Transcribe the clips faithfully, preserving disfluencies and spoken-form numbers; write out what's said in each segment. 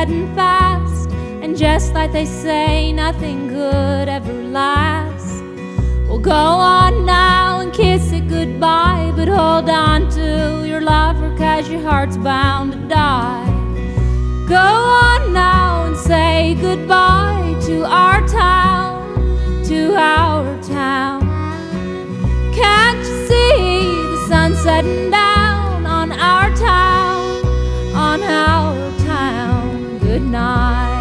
setting fast, and just like they say, nothing good ever lasts. Well, go on now and kiss it goodbye, but hold on to your lover, 'cause your heart's bound to die. Go on now and say goodbye to our town, to our town. Can't you see the sun setting down on our town, on our town? Good night.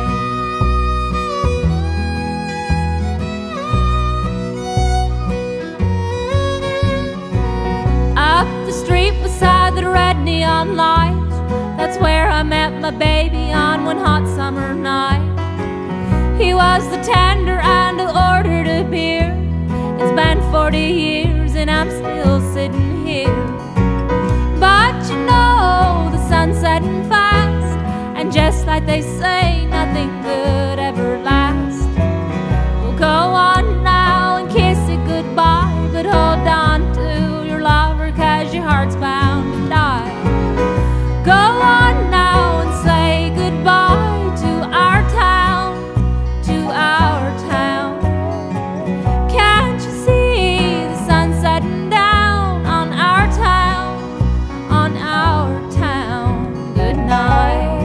Up the street beside the red neon light, that's where I met my baby on one hot summer night. He was the tender and I ordered a beer. It's been forty years and I'm still sitting here. But you know the sun's setting fast, and just like they say, nothing good ever lasts. Well, go on now and kiss it goodbye, but hold on to your lover, 'cause your heart's bound to die. Go on now and say goodbye to our town, to our town. Can't you see the sun setting down on our town, on our town? Good night.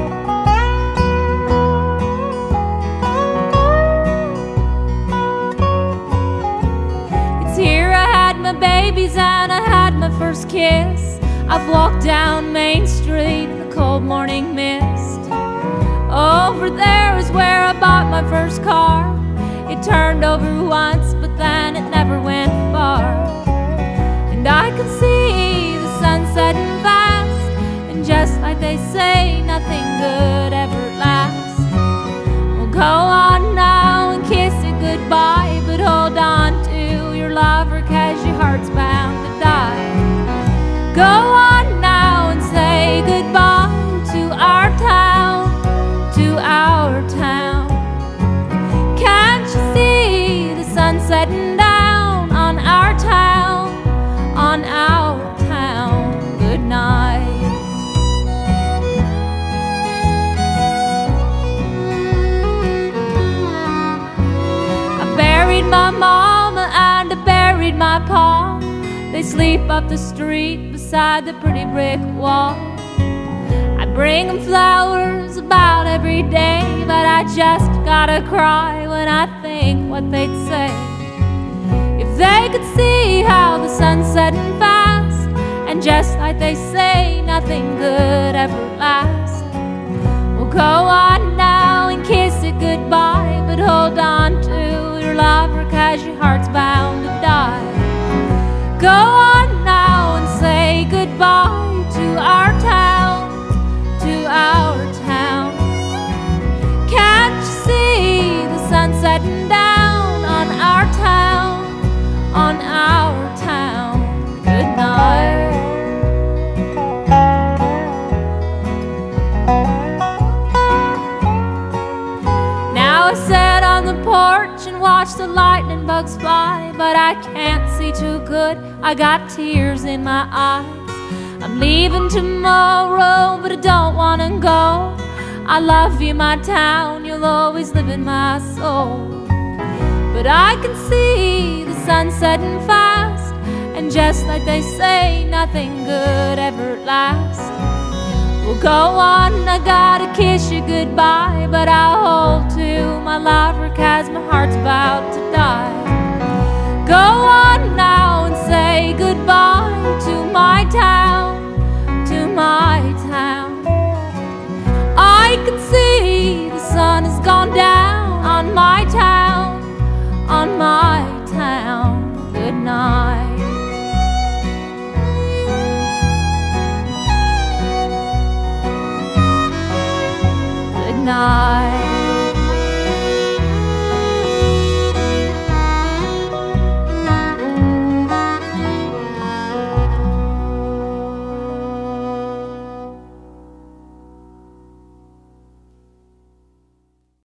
It's here I had my babies and I had my first kiss. I've walked down Main Street in the cold morning mist. Over there is where I bought my first car. It turned over once, but then it never went far. And I can see the sun setting fast, and just like they say, nothing good ever lasts. Well, go on now and kiss it goodbye, but hold on to your lover, 'cause your heart's bound to die. Go on now and say goodbye to our town, to our town. Can't you see the sun setting down on our town, on our town? Good night. I buried my mama and I buried my pa. They sleep up the street beside the pretty brick wall. I bring them flowers about every day, but I just gotta cry when I think what they'd say if they could see how the sun's setting fast, and just like they say, nothing good ever lasts. Well, go on now and kiss it goodbye, but hold on to your lover, 'cause your heart's bound to die. Go on now and say goodbye to our town, to our town. Can't you see the sun setting down on our town, on our town? Good night. Now I sit on the porch and watch the lightning bugs fly, but I can't see too good, I got tears in my eyes. I'm leaving tomorrow, but I don't wanna go. I love you, my town, you'll always live in my soul. But I can see the sun setting fast, and just like they say, nothing good ever lasts. Well, go on, I gotta kiss you goodbye, but I'll hold to my lover, 'cause my heart's about to die. Go on now and say goodbye to my town, to my town. I can see the sun has gone down on my town, on my town. Good night. Good night.